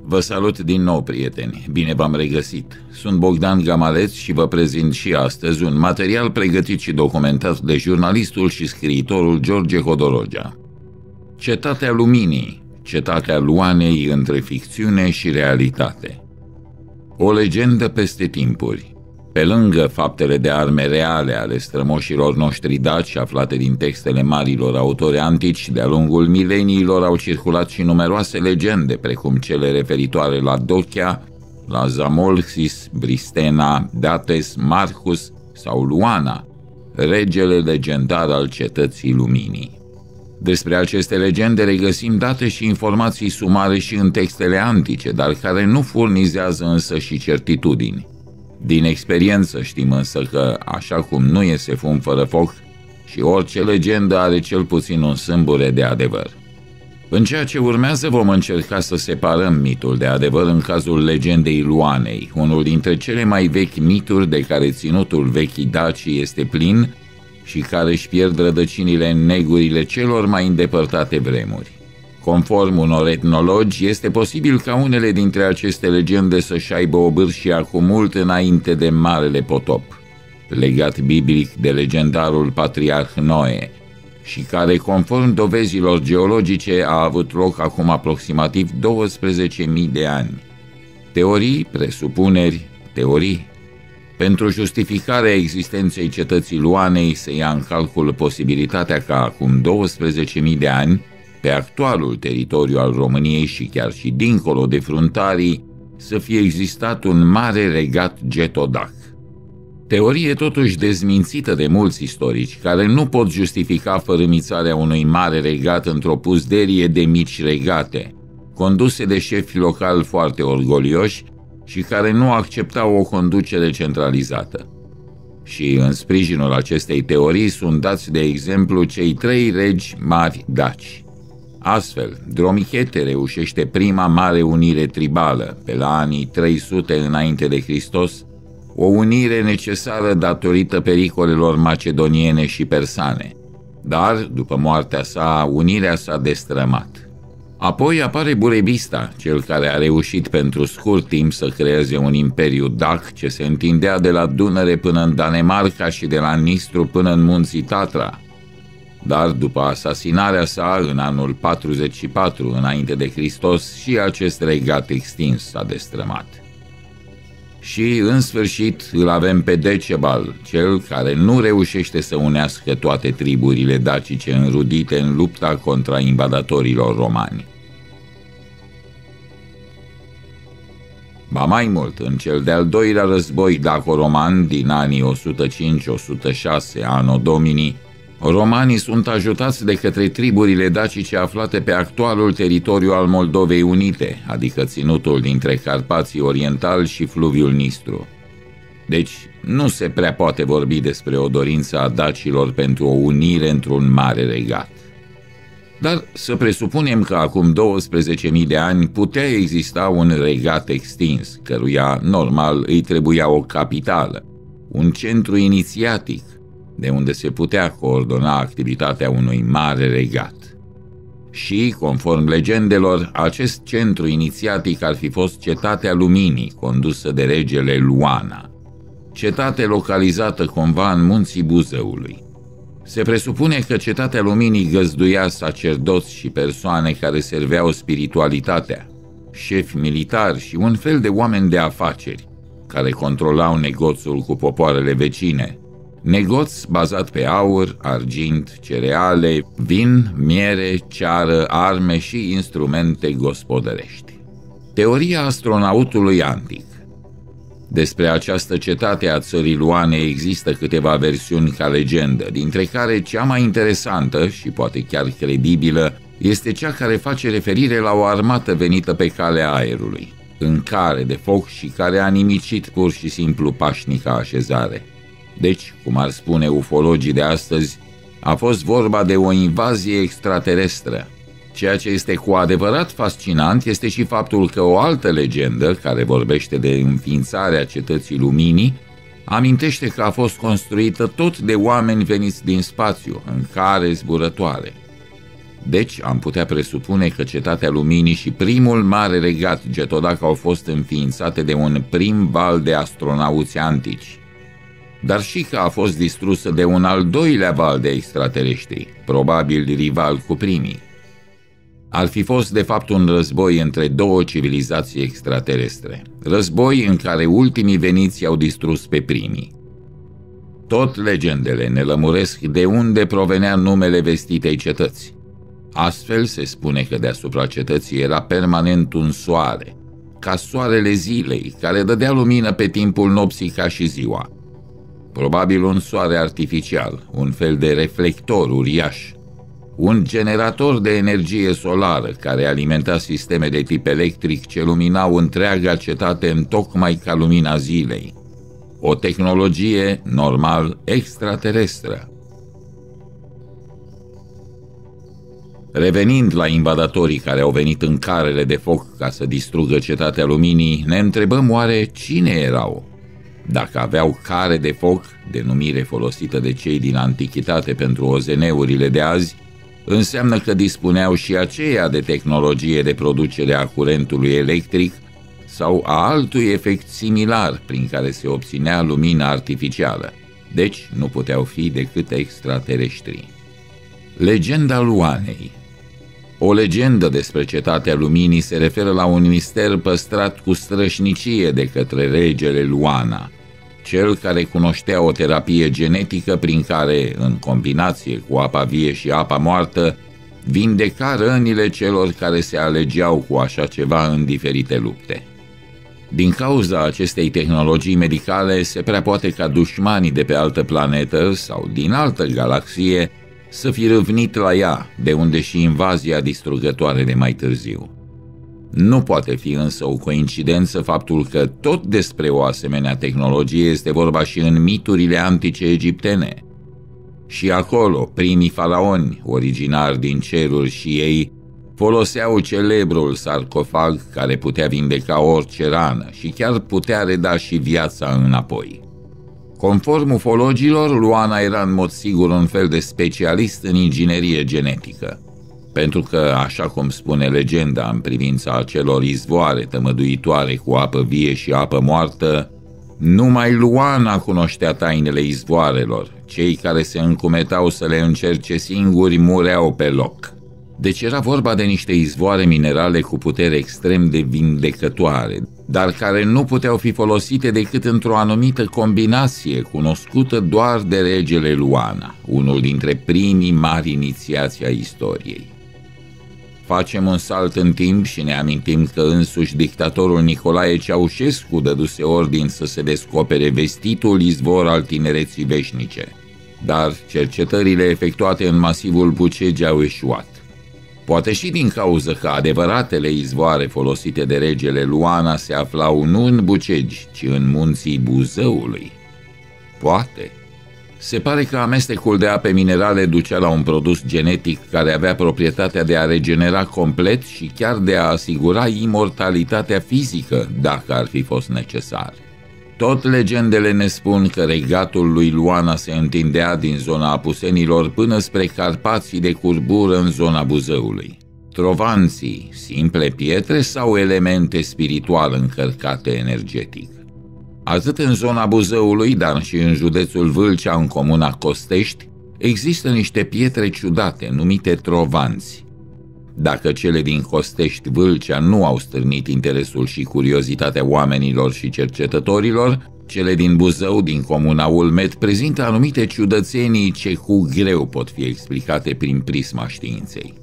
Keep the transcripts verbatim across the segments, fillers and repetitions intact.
Vă salut din nou, prieteni! Bine v-am regăsit! Sunt Bogdan Gamaleț și vă prezint și astăzi un material pregătit și documentat de jurnalistul și scriitorul George Hodorogea. Cetatea Luminii, cetatea Luanei între ficțiune și realitate. O legendă peste timpuri. Pe lângă faptele de arme reale ale strămoșilor noștri daci, aflate din textele marilor autori antici, de-a lungul mileniilor au circulat și numeroase legende, precum cele referitoare la Dochia, la Zamolxis, Bristena, Dates, Marcus sau Luana, regele legendar al cetății Luminii. Despre aceste legende regăsim date și informații sumare și în textele antice, dar care nu furnizează însă și certitudini. Din experiență știm însă că, așa cum nu iese fum fără foc, și orice legendă are cel puțin un sâmbure de adevăr. În ceea ce urmează vom încerca să separăm mitul de adevăr în cazul legendei Luanei, unul dintre cele mai vechi mituri de care ținutul vechii Daci este plin și care își pierd rădăcinile în negurile celor mai îndepărtate vremuri. Conform unor etnologi, este posibil ca unele dintre aceste legende să-și aibă obârșia cu mult înainte de Marele Potop, legat biblic de legendarul patriarh Noe, și care, conform dovezilor geologice, a avut loc acum aproximativ douăsprezece mii de ani. Teorii, presupuneri, teorii. Pentru justificarea existenței cetății Luanei se ia în calcul posibilitatea ca acum douăsprezece mii de ani, pe actualul teritoriu al României și chiar și dincolo de fruntarii, să fie existat un mare regat getodac. Teorie totuși dezmințită de mulți istorici, care nu pot justifica fărâmițarea unui mare regat într-o puzderie de mici regate, conduse de șefi locali foarte orgolioși și care nu acceptau o conducere centralizată. Și în sprijinul acestei teorii sunt dați de exemplu cei trei regi mari daci. Astfel, Dromichete reușește prima mare unire tribală, pe la anii trei sute înainte de Hristos, o unire necesară datorită pericolelor macedoniene și persane, dar, după moartea sa, unirea s-a destrămat. Apoi apare Burebista, cel care a reușit pentru scurt timp să creeze un imperiu dac ce se întindea de la Dunăre până în Danemarca și de la Nistru până în munții Tatra. Dar după asasinarea sa în anul patruzeci și patru înainte de Hristos și acest regat extins s-a destrămat. Și în sfârșit îl avem pe Decebal, cel care nu reușește să unească toate triburile dacice înrudite în lupta contra invadatorilor romani. Ba mai mult, în cel de-al doilea război daco-roman din anii o sută cinci - o sută șase Anno Domini, romanii sunt ajutați de către triburile dacice aflate pe actualul teritoriu al Moldovei Unite, adică ținutul dintre Carpații Orientali și fluviul Nistru. Deci nu se prea poate vorbi despre o dorință a dacilor pentru o unire într-un mare regat. Dar să presupunem că acum douăsprezece mii de ani putea exista un regat extins, căruia normal îi trebuia o capitală, un centru inițiatic, de unde se putea coordona activitatea unui mare regat. Și, conform legendelor, acest centru inițiatic ar fi fost Cetatea Luminii, condusă de regele Luana, cetate localizată cumva în munții Buzăului. Se presupune că Cetatea Luminii găzduia sacerdoți și persoane care serveau spiritualitatea, șefi militari și un fel de oameni de afaceri, care controlau negoțul cu popoarele vecine, negoț bazat pe aur, argint, cereale, vin, miere, ceară, arme și instrumente gospodărești. Teoria astronautului antic. Despre această cetate a țării Luane există câteva versiuni ca legendă, dintre care cea mai interesantă și poate chiar credibilă este cea care face referire la o armată venită pe calea aerului, în care de foc și care a nimicit pur și simplu pașnica așezare. Deci, cum ar spune ufologii de astăzi, a fost vorba de o invazie extraterestră. Ceea ce este cu adevărat fascinant este și faptul că o altă legendă, care vorbește de înființarea cetății Luminii, amintește că a fost construită tot de oameni veniți din spațiu, în care zburătoare. Deci am putea presupune că Cetatea Luminii și primul mare regat Getodac au fost înființate de un prim val de astronauți antici, dar și că a fost distrusă de un al doilea val de extraterestri, probabil rival cu primii. Ar fi fost de fapt un război între două civilizații extraterestre, război în care ultimii veniți au distrus pe primii. Tot legendele ne lămuresc de unde provenea numele vestitei cetăți. Astfel se spune că deasupra cetății era permanent un soare, ca soarele zilei, care dădea lumină pe timpul nopții ca și ziua. Probabil un soare artificial, un fel de reflector uriaș, un generator de energie solară care alimenta sisteme de tip electric ce luminau întreaga cetate întocmai ca lumina zilei. O tehnologie, normal, extraterestră. Revenind la invadatorii care au venit în carele de foc ca să distrugă Cetatea Luminii, ne întrebăm oare cine erau? Dacă aveau care de foc, denumire folosită de cei din antichitate pentru O Z N-urile de azi, înseamnă că dispuneau și aceea de tehnologie de producere a curentului electric sau a altui efect similar prin care se obținea lumina artificială. Deci nu puteau fi decât extraterestri. Legenda Luanei. O legendă despre Cetatea Luminii se referă la un mister păstrat cu strășnicie de către regele Luana, cel care cunoștea o terapie genetică prin care, în combinație cu apa vie și apa moartă, vindeca rănile celor care se alegeau cu așa ceva în diferite lupte. Din cauza acestei tehnologii medicale, se prea poate ca dușmanii de pe altă planetă sau din altă galaxie să fi râvnit la ea, de unde și invazia distrugătoare de mai târziu. Nu poate fi însă o coincidență faptul că tot despre o asemenea tehnologie este vorba și în miturile antice egiptene. Și acolo, primii faraoni, originari din ceruri și ei, foloseau celebrul sarcofag care putea vindeca orice rană și chiar putea reda și viața înapoi. Conform ufologilor, Luana era în mod sigur un fel de specialist în inginerie genetică, pentru că, așa cum spune legenda în privința acelor izvoare tămăduitoare cu apă vie și apă moartă, numai Luana cunoștea tainele izvoarelor, cei care se încumetau să le încerce singuri mureau pe loc. Deci era vorba de niște izvoare minerale cu putere extrem de vindecătoare, dar care nu puteau fi folosite decât într-o anumită combinație cunoscută doar de regele Luana, unul dintre primii mari inițiați ai istoriei. Facem un salt în timp și ne amintim că însuși dictatorul Nicolae Ceaușescu dăduse ordin să se descopere vestitul izvor al tinereții veșnice, dar cercetările efectuate în masivul Bucegi au eșuat. Poate și din cauza că adevăratele izvoare folosite de regele Luana se aflau nu în Bucegi, ci în munții Buzăului. Poate. Se pare că amestecul de ape minerale ducea la un produs genetic care avea proprietatea de a regenera complet și chiar de a asigura imortalitatea fizică, dacă ar fi fost necesar. Tot legendele ne spun că regatul lui Luana se întindea din zona Apusenilor până spre Carpații de curbură în zona Buzăului. Trovanții, simple pietre sau elemente spiritual încărcate energetic? Atât în zona Buzăului, dar și în județul Vâlcea, în comuna Costești, există niște pietre ciudate numite trovanți. Dacă cele din Costești Vâlcea nu au stârnit interesul și curiozitatea oamenilor și cercetătorilor, cele din Buzău, din comuna Ulmet, prezintă anumite ciudățenii ce cu greu pot fi explicate prin prisma științei.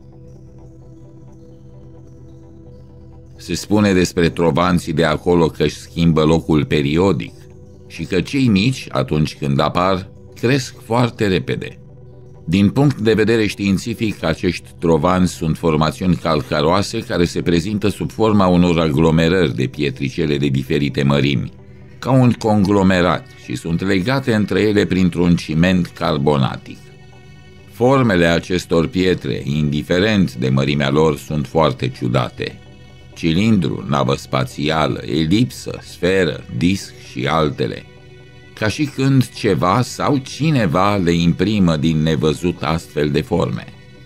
Se spune despre trovanții de acolo că își schimbă locul periodic și că cei mici, atunci când apar, cresc foarte repede. Din punct de vedere științific, acești trovanți sunt formațiuni calcaroase care se prezintă sub forma unor aglomerări de pietricele de diferite mărimi, ca un conglomerat, și sunt legate între ele printr-un ciment carbonatic. Formele acestor pietre, indiferent de mărimea lor, sunt foarte ciudate. Cilindru, navă spațială, elipsă, sferă, disc și altele, ca și când ceva sau cineva le imprimă din nevăzut astfel de forme.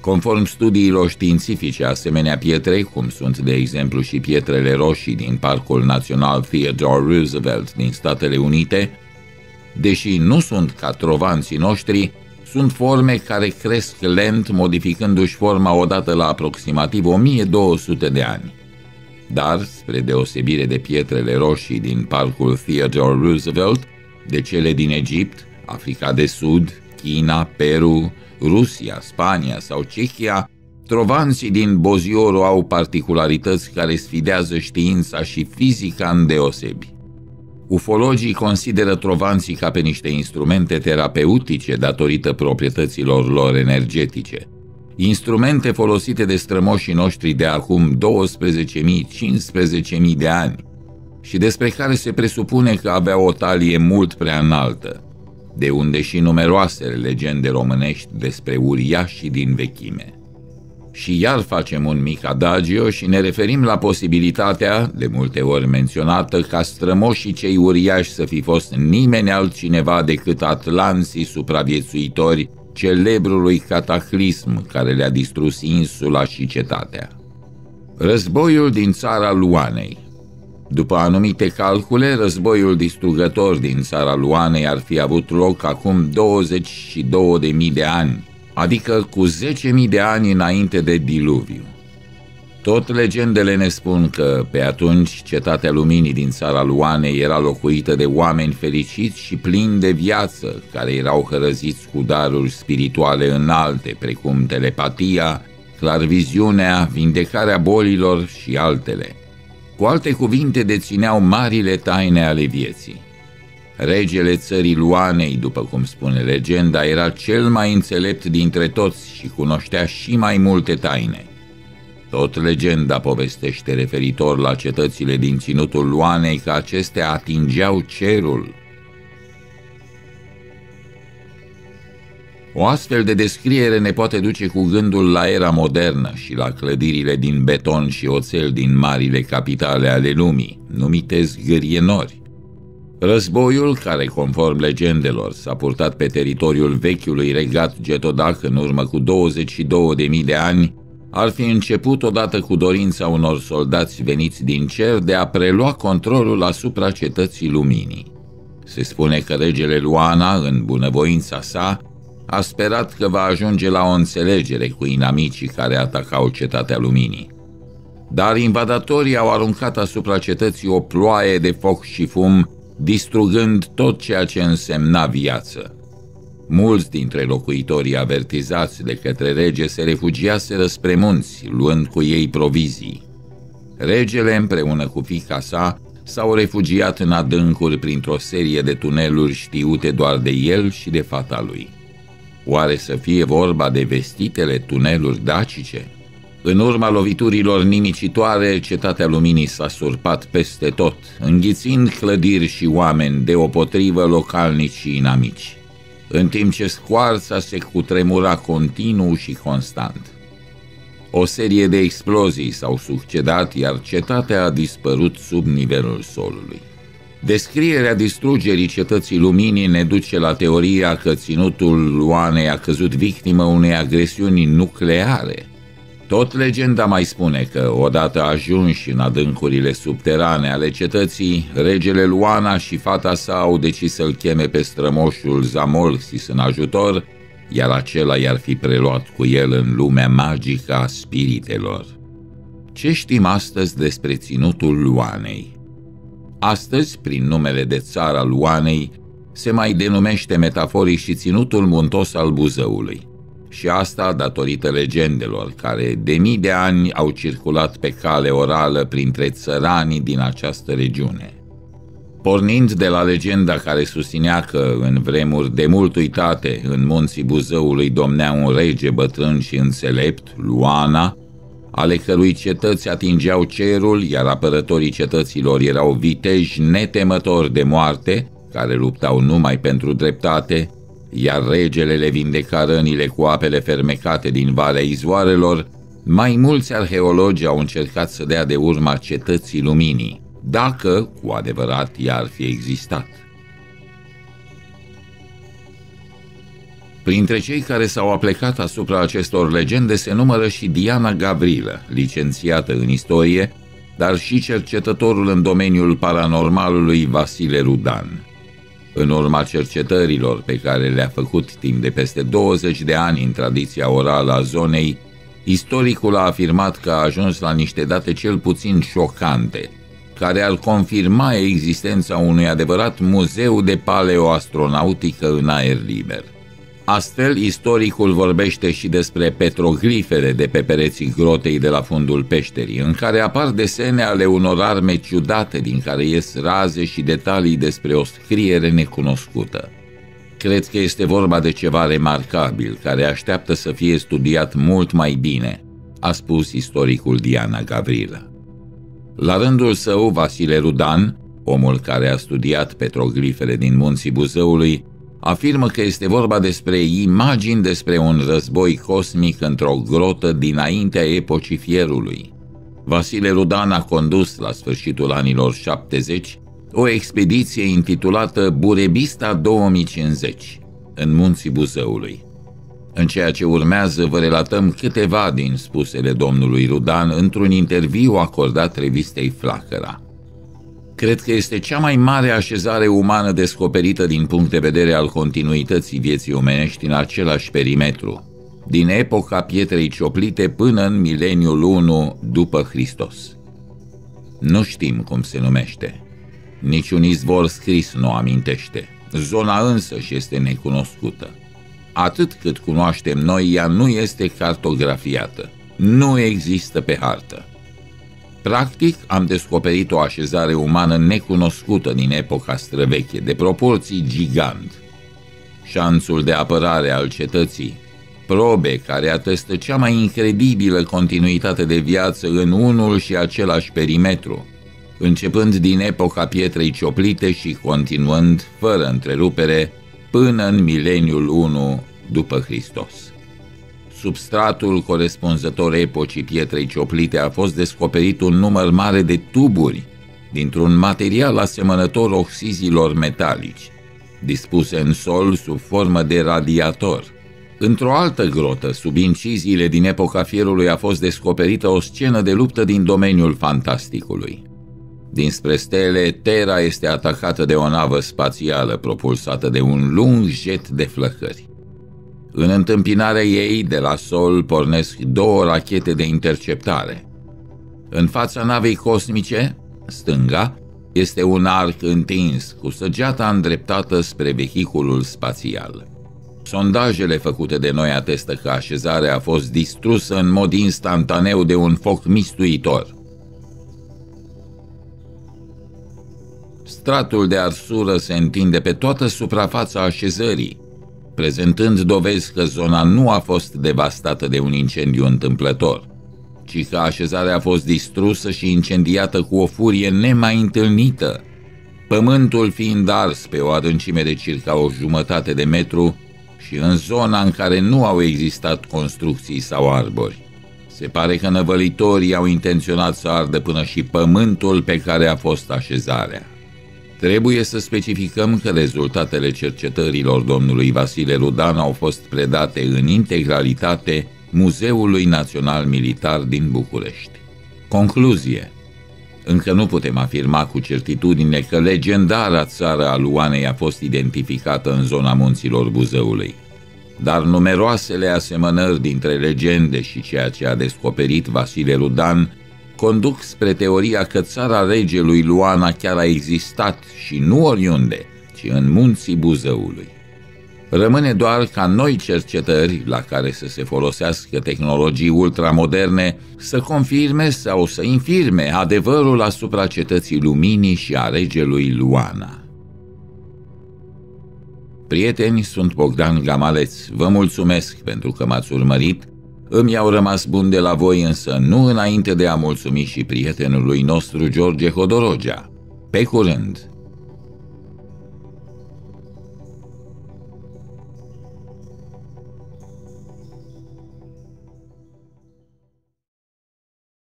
Conform studiilor științifice, asemenea pietre, cum sunt de exemplu și pietrele roșii din Parcul Național Theodore Roosevelt din Statele Unite, deși nu sunt ca trovanții noștri, sunt forme care cresc lent, modificându-și forma odată la aproximativ o mie două sute de ani. Dar, spre deosebire de pietrele roșii din Parcul Theodore Roosevelt, de cele din Egipt, Africa de Sud, China, Peru, Rusia, Spania sau Cehia, trovanții din Bozioru au particularități care sfidează știința și fizica îndeosebi. Ufologii consideră trovanții ca pe niște instrumente terapeutice datorită proprietăților lor energetice. Instrumente folosite de strămoșii noștri de acum douăsprezece mii - cincisprezece mii de ani și despre care se presupune că aveau o talie mult prea înaltă, de unde și numeroasele legende românești despre uriașii din vechime. Și iar facem un mic adagio și ne referim la posibilitatea, de multe ori menționată, ca strămoșii cei uriași să fi fost nimeni altcineva decât atlanții supraviețuitori celebrului cataclism care le-a distrus insula și cetatea. Războiul din țara Luanei. După anumite calcule, războiul distrugător din țara Luanei ar fi avut loc acum douăzeci și două de mii de ani, adică cu zece mii de ani înainte de diluviu. Tot legendele ne spun că, pe atunci, cetatea luminii din țara Luanei era locuită de oameni fericiți și plini de viață, care erau hărăziți cu daruri spirituale înalte, precum telepatia, clarviziunea, vindecarea bolilor și altele. Cu alte cuvinte, dețineau marile taine ale vieții. Regele țării Luanei, după cum spune legenda, era cel mai înțelept dintre toți și cunoștea și mai multe taine. Tot legenda povestește referitor la cetățile din ținutul Luanei că acestea atingeau cerul. O astfel de descriere ne poate duce cu gândul la era modernă și la clădirile din beton și oțel din marile capitale ale lumii, numite zgârienori. Războiul, care, conform legendelor, s-a purtat pe teritoriul vechiului regat Getodac în urmă cu douăzeci și două de mii de ani, ar fi început odată cu dorința unor soldați veniți din cer de a prelua controlul asupra cetății luminii. Se spune că regele Luana, în bunăvoința sa, a sperat că va ajunge la o înțelegere cu inamicii care atacau cetatea luminii. Dar invadatorii au aruncat asupra cetății o ploaie de foc și fum, distrugând tot ceea ce însemna viață. Mulți dintre locuitorii avertizați de către rege se refugiaseră spre munți, luând cu ei provizii. Regele, împreună cu fiica sa, s-au refugiat în adâncuri printr-o serie de tuneluri știute doar de el și de fata lui. Oare să fie vorba de vestitele tuneluri dacice? În urma loviturilor nimicitoare, cetatea luminii s-a surpat peste tot, înghițind clădiri și oameni deopotrivă localnici și inamici, în timp ce scoarța se cutremura continuu și constant. O serie de explozii s-au succedat, iar cetatea a dispărut sub nivelul solului. Descrierea distrugerii cetății luminii ne duce la teoria că ținutul Luanei a căzut victimă unei agresiuni nucleare. Tot legenda mai spune că, odată ajunși în adâncurile subterane ale cetății, regele Luana și fata sa au decis să-l cheme pe strămoșul Zamolxis în ajutor, iar acela i-ar fi preluat cu el în lumea magică a spiritelor. Ce știm astăzi despre ținutul Luanei? Astăzi, prin numele de țara Luanei, se mai denumește metaforic și ținutul muntos al Buzăului. Și asta datorită legendelor care de mii de ani au circulat pe cale orală printre țăranii din această regiune. Pornind de la legenda care susținea că, în vremuri de mult uitate, în munții Buzăului domnea un rege bătrân și înțelept, Luana, ale cărui cetăți atingeau cerul, iar apărătorii cetăților erau viteji netemători de moarte, care luptau numai pentru dreptate, iar regele le vindeca rănile cu apele fermecate din Valea Izvoarelor, mai mulți arheologi au încercat să dea de urma cetății luminii, dacă, cu adevărat, ea ar fi existat. Printre cei care s-au aplecat asupra acestor legende se numără și Diana Gavrilă, licențiată în istorie, dar și cercetătorul în domeniul paranormalului Vasile Rudan. În urma cercetărilor pe care le-a făcut timp de peste douăzeci de ani în tradiția orală a zonei, istoricul a afirmat că a ajuns la niște date cel puțin șocante, care ar confirma existența unui adevărat muzeu de paleoastronautică în aer liber. Astfel, istoricul vorbește și despre petroglifele de pe pereții grotei de la fundul peșterii, în care apar desene ale unor arme ciudate din care ies raze și detalii despre o scriere necunoscută. Cred că este vorba de ceva remarcabil, care așteaptă să fie studiat mult mai bine, a spus istoricul Diana Gavrilă. La rândul său, Vasile Rudan, omul care a studiat petroglifele din munții Buzăului, afirmă că este vorba despre imagini despre un război cosmic într-o grotă dinaintea epocii fierului. Vasile Rudan a condus la sfârșitul anilor șaptezeci o expediție intitulată Burebista două mii cincizeci în munții Buzăului. În ceea ce urmează vă relatăm câteva din spusele domnului Rudan într-un interviu acordat revistei Flacăra. Cred că este cea mai mare așezare umană descoperită din punct de vedere al continuității vieții omenești în același perimetru, din epoca pietrei cioplite până în mileniul unu după Hristos. Nu știm cum se numește. Niciun izvor scris nu amintește. Zona însăși este necunoscută. Atât cât cunoaștem noi, ea nu este cartografiată. Nu există pe hartă. Practic, am descoperit o așezare umană necunoscută din epoca străveche, de proporții gigant. Șanțul de apărare al cetății, probe care atestă cea mai incredibilă continuitate de viață în unul și același perimetru, începând din epoca pietrei cioplite și continuând, fără întrerupere, până în mileniul unu după Hristos. Substratul corespunzător epocii pietrei cioplite a fost descoperit un număr mare de tuburi dintr-un material asemănător oxizilor metalici, dispuse în sol sub formă de radiator. Într-o altă grotă, sub inciziile din epoca fierului, a fost descoperită o scenă de luptă din domeniul fantasticului. Dinspre stele, Terra este atacată de o navă spațială propulsată de un lung jet de flăcări. În întâmpinarea ei, de la sol, pornesc două rachete de interceptare. În fața navei cosmice, stânga, este un arc întins, cu săgeata îndreptată spre vehiculul spațial. Sondajele făcute de noi atestă că așezarea a fost distrusă în mod instantaneu de un foc mistuitor. Stratul de arsură se întinde pe toată suprafața așezării, prezentând dovezi că zona nu a fost devastată de un incendiu întâmplător, ci că așezarea a fost distrusă și incendiată cu o furie nemai întâlnită, pământul fiind ars pe o adâncime de circa o jumătate de metru și în zona în care nu au existat construcții sau arbori. Se pare că năvălitorii au intenționat să ardă până și pământul pe care a fost așezarea. Trebuie să specificăm că rezultatele cercetărilor domnului Vasile Rudan au fost predate în integralitate Muzeului Național Militar din București. Concluzie: încă nu putem afirma cu certitudine că legendara țară a Luanei a fost identificată în zona munților Buzăului, dar numeroasele asemănări dintre legende și ceea ce a descoperit Vasile Rudan conduc spre teoria că țara regelui Luana chiar a existat și nu oriunde, ci în munții Buzăului. Rămâne doar ca noi cercetări, la care să se folosească tehnologii ultramoderne, să confirme sau să infirme adevărul asupra cetății luminii și a regelui Luana. Prieteni, sunt Bogdan Gamaleț. Vă mulțumesc pentru că m-ați urmărit. Îmi au rămas bun de la voi, însă nu înainte de a mulțumi și prietenului nostru George Hodorogea. Pe curând!